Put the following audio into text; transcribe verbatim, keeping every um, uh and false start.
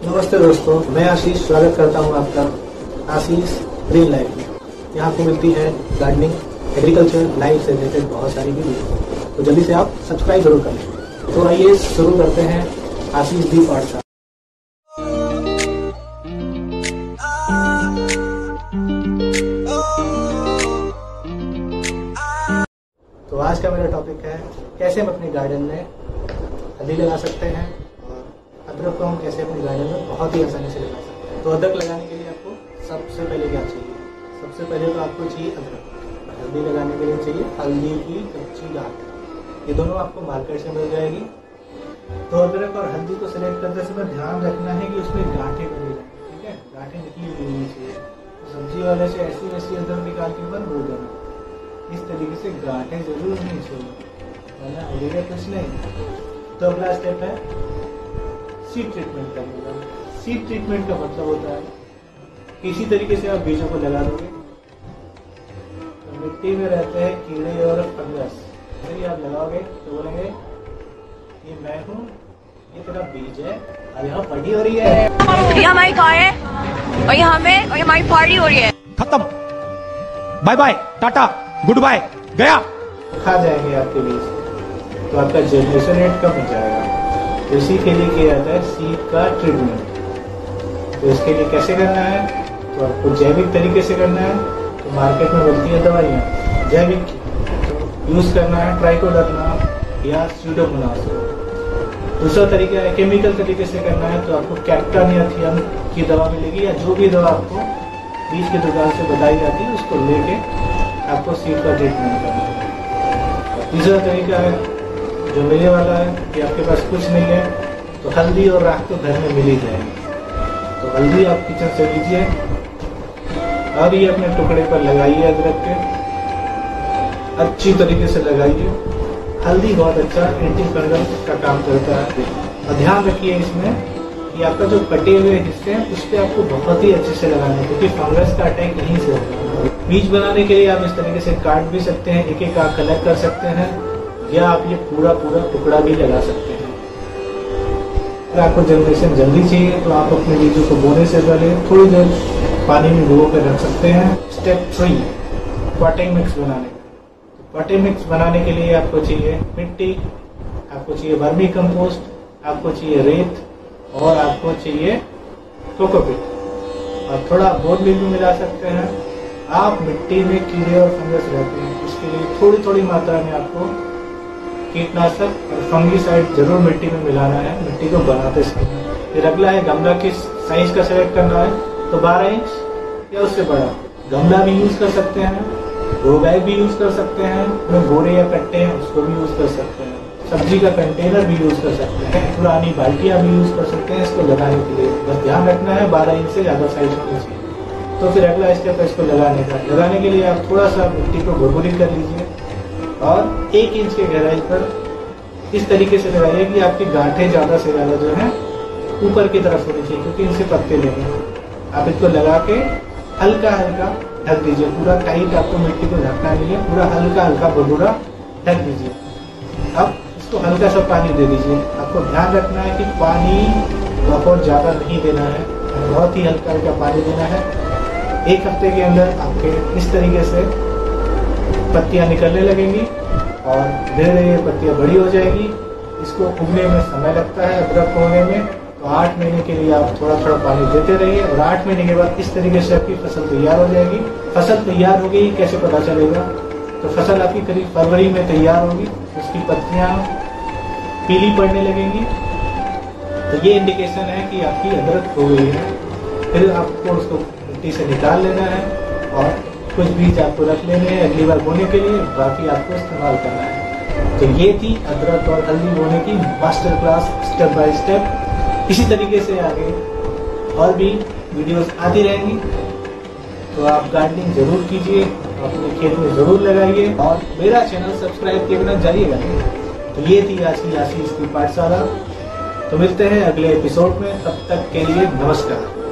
नमस्ते दोस्तों, मैं आशीष स्वागत करता हूं आपका आशीष ग्रीन लाइफ में। यहाँ आपको मिलती है गार्डनिंग, एग्रीकल्चर, लाइफ से रिलेटेड बहुत सारी वीडियो, तो जल्दी से आप सब्सक्राइब जरूर कर लें। तो आइए शुरू करते हैं आशीष दी पाठशाला। तो आज का मेरा टॉपिक है कैसे हम अपने गार्डन में हल्दी लगा सकते हैं और अदरक को हम कैसे अपने गार्डन में बहुत ही आसानी से लगा सकते हैं। तो अदरक लगाने के लिए आपको सबसे पहले क्या चाहिए? सबसे पहले तो आपको चाहिए अदरक। हल्दी लगाने के लिए चाहिए हल्दी की कच्ची गांठ। ये दोनों आपको मार्केट से मिल जाएगी। तो अदरक और हल्दी को सिलेक्ट करते समय ध्यान रखना है कि उसमें गांठें बनी जाए, ठीक है? गांठें निकली हुई होनी चाहिए। तो सब्जी वाले से ऐसी वैसी अदरक निकाल के ऊपर बोल देना, इस तरीके से गांठें जरूर नहीं चाहिए, वरना उगेगा कुछ नहीं। तो अगला स्टेप है सीड ट्रीटमेंट करने का। सीड ट्रीटमेंट का मतलब होता है इसी तरीके से आप बीजों को लगा दोगे तो मिट्टी में रहते हैं कीड़े और फंगस। यदि आप लगाओगे तो बोलेंगे ये मैं हूँ, ये तेरा बीज है और यहाँ पार्टी हो रही है, ये हमारी कार है और यहाँ में और हमारी पार्टी हो रही है। खत्म, bye bye, tata, goodbye, गया। खा जाएंगे आपके बीज, तो आपका जनरेशन रेट कम हो जाएगा। तो इसी के लिए किया जाता है सीड का ट्रीटमेंट। तो इसके लिए कैसे करना है? तो आपको जैविक तरीके से करना है। तो मार्केट में मिलती है दवाइयाँ जैविक की, तो यूज़ करना है ट्राइकोडर्मा या स्यूडोमोनास। दूसरा तरीका है केमिकल तरीके से करना है, तो आपको कैप्टानियाथियम की दवा मिलेगी या जो भी दवा आपको बीज की दुकान से बताई जाती है उसको लेके आपको सीड का ट्रीटमेंट करना है। तीसरा तरीका है जो मेरे वाला है कि आपके पास कुछ नहीं है तो हल्दी और राख तो घर में मिल ही जाएगी। तो हल्दी आप किचन से लीजिए और ये अपने टुकड़े पर लगाइए, अदरक के अच्छी तरीके से लगाइए। हल्दी बहुत अच्छा एंटी फंगल का काम करता है। और ध्यान रखिए इसमें कि आपका जो कटे हुए हिस्से हैं उस पर आपको बहुत ही अच्छे से लगाना है, क्योंकि फंगस का अटैक यहीं से होगा। बीज बनाने के लिए आप इस तरीके से काट भी सकते हैं, एक एक आंख कलेक्ट कर सकते हैं, या आप ये पूरा पूरा टुकड़ा भी लगा सकते हैं। अगर आपको जनरेशन जल्दी चाहिए तो आप अपने बीजों को बोने से पहले थोड़ी देर पानी में भिगो कर रख सकते हैं। स्टेप थ्री, पॉटिंग मिक्स बनाने का। पॉटिंग मिक्स बनाने के लिए आपको चाहिए मिट्टी, आपको चाहिए वर्मी कंपोस्ट, आपको चाहिए रेत और आपको चाहिए कोकोपीट और थोड़ा बोरमिल भी मिला सकते हैं। आप मिट्टी में कीड़े और फंगस रहते हैं, उसके लिए थोड़ी थोड़ी मात्रा में आपको कीटनाशक और फंगीसाइड जरूर मिट्टी में मिलाना है, मिट्टी को बनाते समय। फिर अगला है गमला किस साइज का सेलेक्ट करना है, तो बारह इंच या उससे बड़ा गमला भी यूज कर सकते हैं, ग्रो बैग भी यूज कर सकते हैं, उसमें बोरे या कट्टे हैं उसको भी यूज कर सकते हैं, सब्जी का कंटेनर भी यूज कर सकते हैं, पुरानी बाल्टियां भी यूज कर सकते हैं इसको लगाने के लिए। बस ध्यान रखना है बारह इंच से ज्यादा साइज होनी चाहिए। तो फिर अगला स्टेप है इसको लगाने का। लगाने के लिए आप थोड़ा सा मिट्टी को भुरभुरी कर लीजिए और एक इंच के गहराई पर इस तरीके से लगाइए कि आपकी गांठें ज्यादा से ज्यादा जो है ऊपर की तरफ होनी चाहिए, क्योंकि इनसे पत्ते लेंगे। आप इसको लगा के हल्का हल्का ढक दीजिए, पूरा टाइट आपको मिट्टी को ढकना नहीं है, पूरा हल्का हल्का भुरभुरा ढक दीजिए। अब इसको हल्का सा पानी दे दीजिए। आपको ध्यान रखना है कि पानी बहुत ज्यादा नहीं देना है, बहुत ही हल्का हल्का पानी देना है। एक हफ्ते के अंदर आपके इस तरीके से पत्तियां निकलने लगेंगी और धीरे धीरे ये पत्तियां बड़ी हो जाएगी। इसको उगने में समय लगता है, अदरक होने में, तो आठ महीने के लिए आप थोड़ा थोड़ा पानी देते रहिए और आठ महीने के बाद इस तरीके से आपकी फसल तैयार हो जाएगी। फसल तैयार हो गई कैसे पता चलेगा? तो फसल आपकी करीब फरवरी में तैयार होगी, उसकी पत्तियां पीली पड़ने लगेंगी, तो ये इंडिकेशन है कि आपकी अदरक हो गई है। फिर आपको उसको मिट्टी से निकाल लेना है और कुछ बीज आपको रख लेने हैं अगली बार बोने के लिए, बाकी आपको इस्तेमाल करना है। तो ये थी अदरक और हल्दी बोने की master class step by step. इसी तरीके से आगे और भी वीडियोस आती रहेंगी, तो आप गार्डनिंग जरूर कीजिए, अपने खेत में जरूर लगाइए और मेरा चैनल सब्सक्राइब किए बिना जाइएगा। तो ये थी आज की आशीष की पाठशाला। तो मिलते हैं अगले एपिसोड में, तब तक के लिए नमस्कार।